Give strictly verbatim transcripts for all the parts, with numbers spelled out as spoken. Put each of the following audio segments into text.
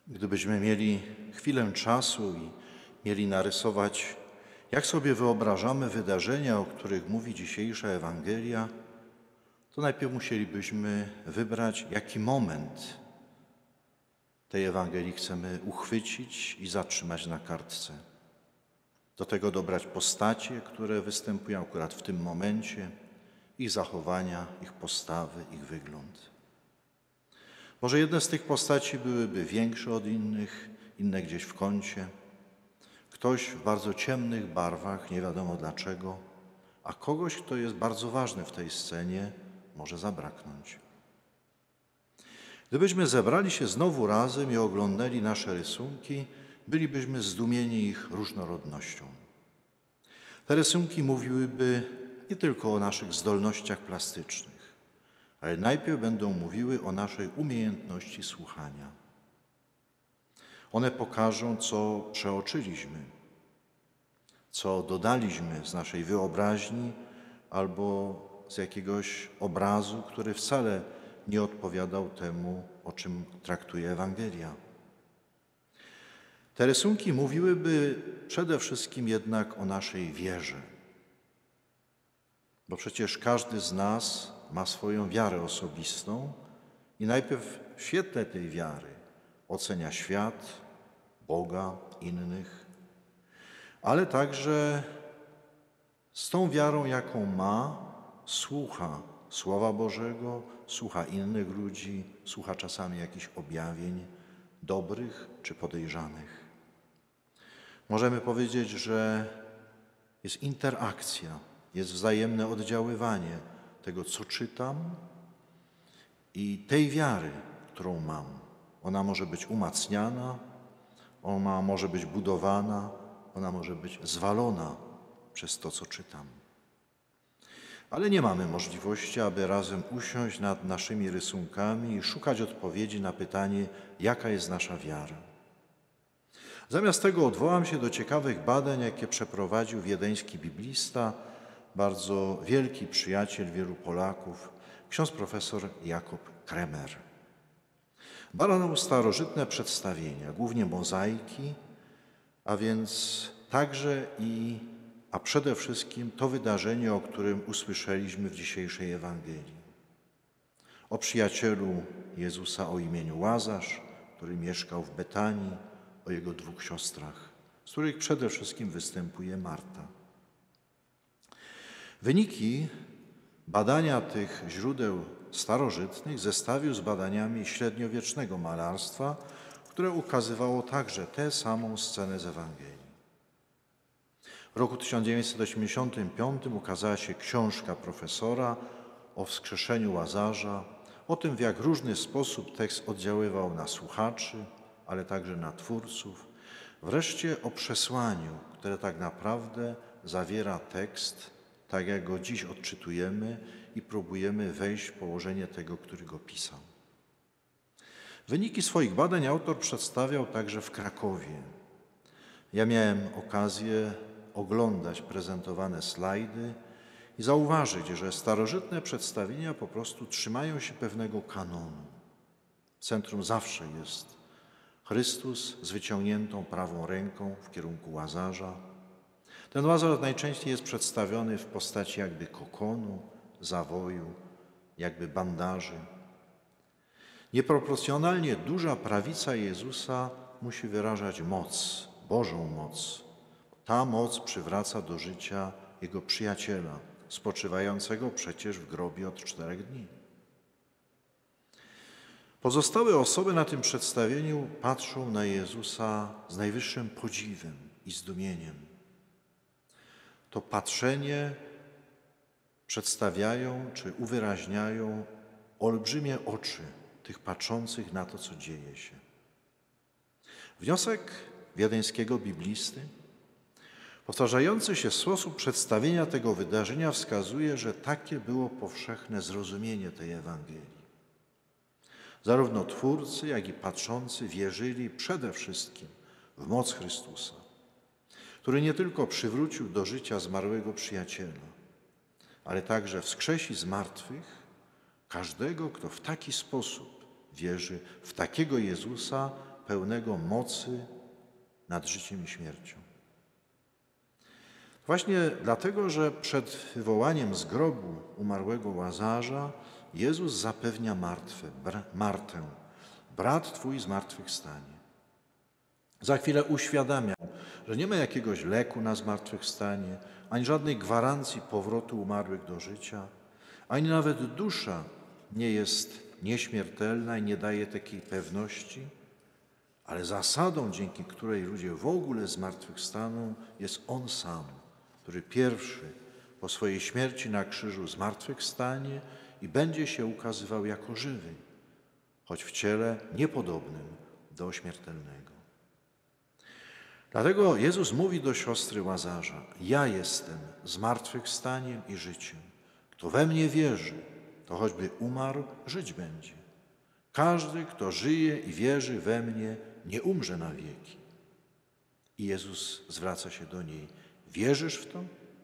Gdybyśmy mieli chwilę czasu i mieli narysować, jak sobie wyobrażamy wydarzenia, o których mówi dzisiejsza Ewangelia, to najpierw musielibyśmy wybrać, jaki moment tej Ewangelii chcemy uchwycić i zatrzymać na kartce. Do tego dobrać postacie, które występują akurat w tym momencie, ich zachowania, ich postawy, ich wygląd. Może jedne z tych postaci byłyby większe od innych, inne gdzieś w kącie, ktoś w bardzo ciemnych barwach, nie wiadomo dlaczego, a kogoś, kto jest bardzo ważny w tej scenie, może zabraknąć. Gdybyśmy zebrali się znowu razem i oglądali nasze rysunki, bylibyśmy zdumieni ich różnorodnością. Te rysunki mówiłyby nie tylko o naszych zdolnościach plastycznych, ale najpierw będą mówiły o naszej umiejętności słuchania. One pokażą, co przeoczyliśmy, co dodaliśmy z naszej wyobraźni albo z jakiegoś obrazu, który wcale nie odpowiadał temu, o czym traktuje Ewangelia. Te rysunki mówiłyby przede wszystkim jednak o naszej wierze, bo przecież każdy z nas ma swoją wiarę osobistą i najpierw w świetle tej wiary ocenia świat, Boga, innych, ale także z tą wiarą, jaką ma, słucha Słowa Bożego, słucha innych ludzi, słucha czasami jakichś objawień, dobrych czy podejrzanych. Możemy powiedzieć, że jest interakcja, jest wzajemne oddziaływanie tego, co czytam i tej wiary, którą mam. Ona może być umacniana, ona może być budowana, ona może być zwalona przez to, co czytam. Ale nie mamy możliwości, aby razem usiąść nad naszymi rysunkami i szukać odpowiedzi na pytanie, jaka jest nasza wiara. Zamiast tego odwołam się do ciekawych badań, jakie przeprowadził wiedeński biblista, bardzo wielki przyjaciel wielu Polaków, ksiądz profesor Jakub Kremer. Badał starożytne przedstawienia, głównie mozaiki, a więc także i, a przede wszystkim to wydarzenie, o którym usłyszeliśmy w dzisiejszej Ewangelii. O przyjacielu Jezusa o imieniu Łazarz, który mieszkał w Betanii, o jego dwóch siostrach, z których przede wszystkim występuje Marta. Wyniki badania tych źródeł starożytnych zestawił z badaniami średniowiecznego malarstwa, które ukazywało także tę samą scenę z Ewangelii. W roku tysiąc dziewięćset osiemdziesiątym piątym ukazała się książka profesora o wskrzeszeniu Łazarza, o tym, w jak różny sposób tekst oddziaływał na słuchaczy, ale także na twórców. Wreszcie o przesłaniu, które tak naprawdę zawiera tekst, tak jak go dziś odczytujemy i próbujemy wejść w położenie tego, który go pisał. Wyniki swoich badań autor przedstawiał także w Krakowie. Ja miałem okazję oglądać prezentowane slajdy i zauważyć, że starożytne przedstawienia po prostu trzymają się pewnego kanonu. W centrum zawsze jest Chrystus z wyciągniętą prawą ręką w kierunku Łazarza. Ten Łazarz najczęściej jest przedstawiony w postaci jakby kokonu, zawoju, jakby bandaży. Nieproporcjonalnie duża prawica Jezusa musi wyrażać moc, Bożą moc. Ta moc przywraca do życia Jego przyjaciela, spoczywającego przecież w grobie od czterech dni. Pozostałe osoby na tym przedstawieniu patrzą na Jezusa z najwyższym podziwem i zdumieniem. To patrzenie przedstawiają czy uwyraźniają olbrzymie oczy tych patrzących na to, co dzieje się. Wniosek wiedeńskiego biblisty, powtarzający się sposób przedstawienia tego wydarzenia wskazuje, że takie było powszechne zrozumienie tej Ewangelii. Zarówno twórcy, jak i patrzący wierzyli przede wszystkim w moc Chrystusa, który nie tylko przywrócił do życia zmarłego przyjaciela, ale także wskrzesi z martwych każdego, kto w taki sposób wierzy w takiego Jezusa, pełnego mocy nad życiem i śmiercią. Właśnie dlatego, że przed wywołaniem z grobu umarłego Łazarza Jezus zapewnia Martwę, Martę, brat Twój zmartwychwstanie. Za chwilę uświadamiał, że nie ma jakiegoś leku na zmartwychwstanie, ani żadnej gwarancji powrotu umarłych do życia, ani nawet dusza nie jest nieśmiertelna i nie daje takiej pewności, ale zasadą, dzięki której ludzie w ogóle zmartwychwstaną, jest On sam, który pierwszy po swojej śmierci na krzyżu zmartwychwstanie i będzie się ukazywał jako żywy, choć w ciele niepodobnym do śmiertelnego. Dlatego Jezus mówi do siostry Łazarza: ja jestem zmartwychwstaniem i życiem. Kto we mnie wierzy, to choćby umarł, żyć będzie. Każdy, kto żyje i wierzy we mnie, nie umrze na wieki. I Jezus zwraca się do niej: wierzysz w to?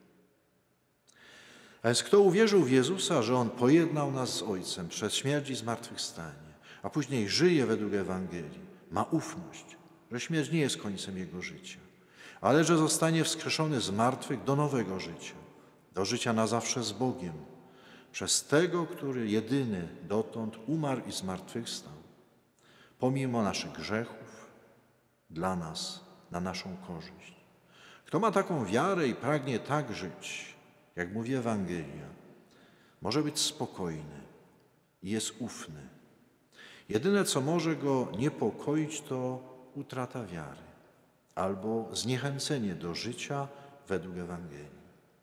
A więc kto uwierzył w Jezusa, że On pojednał nas z Ojcem przez śmierć i zmartwychwstanie, a później żyje według Ewangelii, ma ufność, że śmierć nie jest końcem jego życia, ale że zostanie wskrzeszony z martwych do nowego życia, do życia na zawsze z Bogiem, przez tego, który jedyny dotąd umarł i zmartwychwstał, pomimo naszych grzechów, dla nas, na naszą korzyść. Kto ma taką wiarę i pragnie tak żyć, jak mówi Ewangelia, może być spokojny i jest ufny. Jedyne, co może go niepokoić, to utrata wiary albo zniechęcenie do życia według Ewangelii.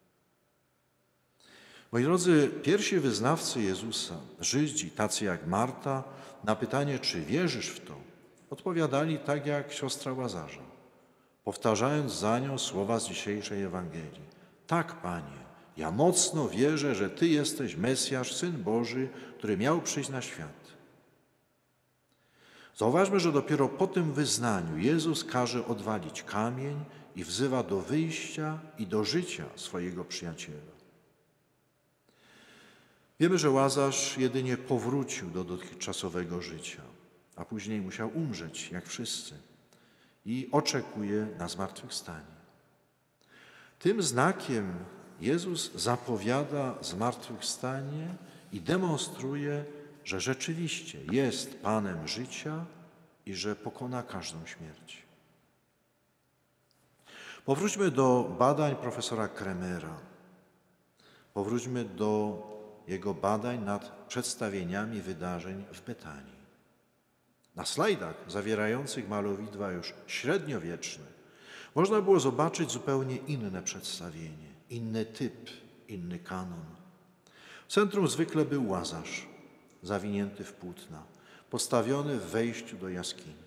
Moi drodzy, pierwsi wyznawcy Jezusa, Żydzi, tacy jak Marta, na pytanie, czy wierzysz w to, odpowiadali tak jak siostra Łazarza, powtarzając za nią słowa z dzisiejszej Ewangelii. Tak, Panie, ja mocno wierzę, że Ty jesteś Mesjasz, Syn Boży, który miał przyjść na świat. Zauważmy, że dopiero po tym wyznaniu Jezus każe odwalić kamień i wzywa do wyjścia i do życia swojego przyjaciela. Wiemy, że Łazarz jedynie powrócił do dotychczasowego życia, a później musiał umrzeć, jak wszyscy, i oczekuje na zmartwychwstanie. Tym znakiem Jezus zapowiada zmartwychwstanie i demonstruje, że rzeczywiście jest Panem życia i że pokona każdą śmierć. Powróćmy do badań profesora Kremera. Powróćmy do jego badań nad przedstawieniami wydarzeń w Betanii. Na slajdach zawierających malowidła już średniowieczne można było zobaczyć zupełnie inne przedstawienie, inny typ, inny kanon. W centrum zwykle był Łazarz, zawinięty w płótna, postawiony w wejściu do jaskini.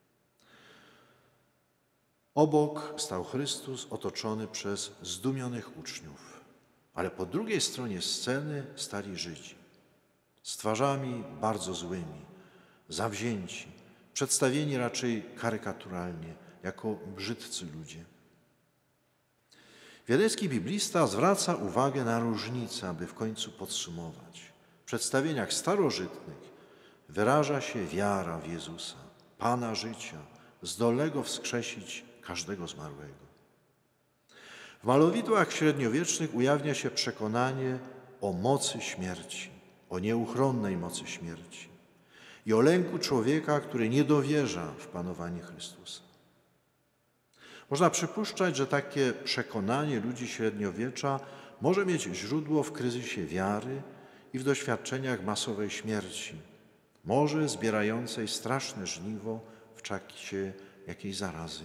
Obok stał Chrystus otoczony przez zdumionych uczniów, ale po drugiej stronie sceny stali Żydzi, z twarzami bardzo złymi, zawzięci, przedstawieni raczej karykaturalnie, jako brzydcy ludzie. Wiedeński biblista zwraca uwagę na różnicę, aby w końcu podsumować. W przedstawieniach starożytnych wyraża się wiara w Jezusa, Pana życia, zdolnego wskrzesić każdego zmarłego. W malowidłach średniowiecznych ujawnia się przekonanie o mocy śmierci, o nieuchronnej mocy śmierci i o lęku człowieka, który nie dowierza w panowanie Chrystusa. Można przypuszczać, że takie przekonanie ludzi średniowiecza może mieć źródło w kryzysie wiary i w doświadczeniach masowej śmierci, może zbierającej straszne żniwo w czasie jakiejś zarazy.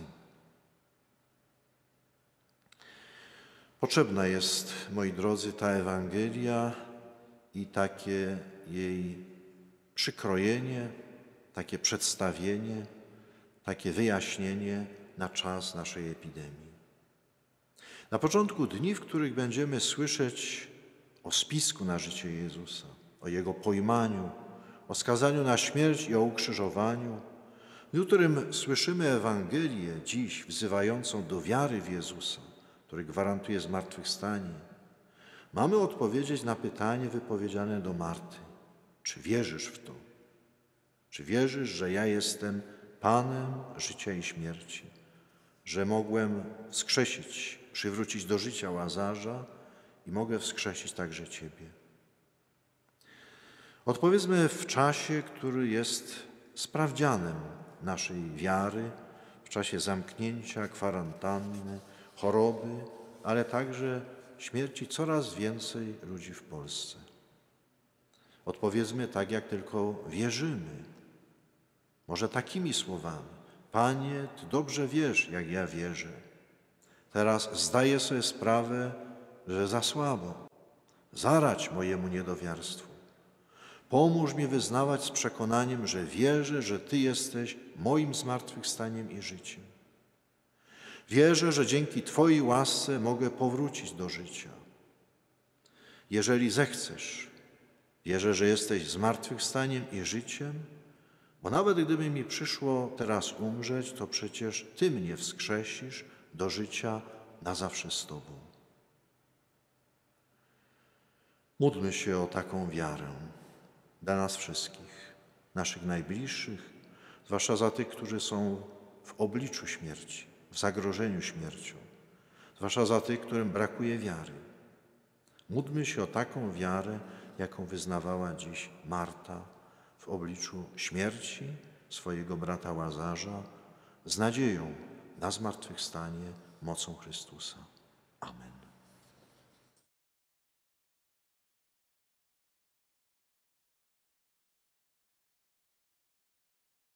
Potrzebna jest, moi drodzy, ta Ewangelia i takie jej przykrojenie, takie przedstawienie, takie wyjaśnienie na czas naszej epidemii. Na początku dni, w których będziemy słyszeć o spisku na życie Jezusa, o Jego pojmaniu, o skazaniu na śmierć i o ukrzyżowaniu, w którym słyszymy Ewangelię dziś wzywającą do wiary w Jezusa, który gwarantuje zmartwychwstanie, mamy odpowiedzieć na pytanie wypowiedziane do Marty. Czy wierzysz w to? Czy wierzysz, że ja jestem Panem życia i śmierci, że mogłem wskrzesić, przywrócić do życia Łazarza i mogę wskrzesić także Ciebie. Odpowiedzmy w czasie, który jest sprawdzianem naszej wiary, w czasie zamknięcia, kwarantanny, choroby, ale także śmierci coraz więcej ludzi w Polsce. Odpowiedzmy tak, jak tylko wierzymy. Może takimi słowami: Panie, Ty dobrze wiesz, jak ja wierzę. Teraz zdaję sobie sprawę, że za słabo. Zaradź mojemu niedowiarstwu. Pomóż mi wyznawać z przekonaniem, że wierzę, że Ty jesteś moim zmartwychwstaniem i życiem. Wierzę, że dzięki Twojej łasce mogę powrócić do życia. Jeżeli zechcesz, wierzę, że jesteś zmartwychwstaniem i życiem, bo nawet gdyby mi przyszło teraz umrzeć, to przecież Ty mnie wskrzesisz do życia na zawsze z Tobą. Módlmy się o taką wiarę dla nas wszystkich, naszych najbliższych, zwłaszcza za tych, którzy są w obliczu śmierci, w zagrożeniu śmiercią, zwłaszcza za tych, którym brakuje wiary. Módlmy się o taką wiarę, jaką wyznawała dziś Marta w obliczu śmierci swojego brata Łazarza, z nadzieją na zmartwychwstanie mocą Chrystusa.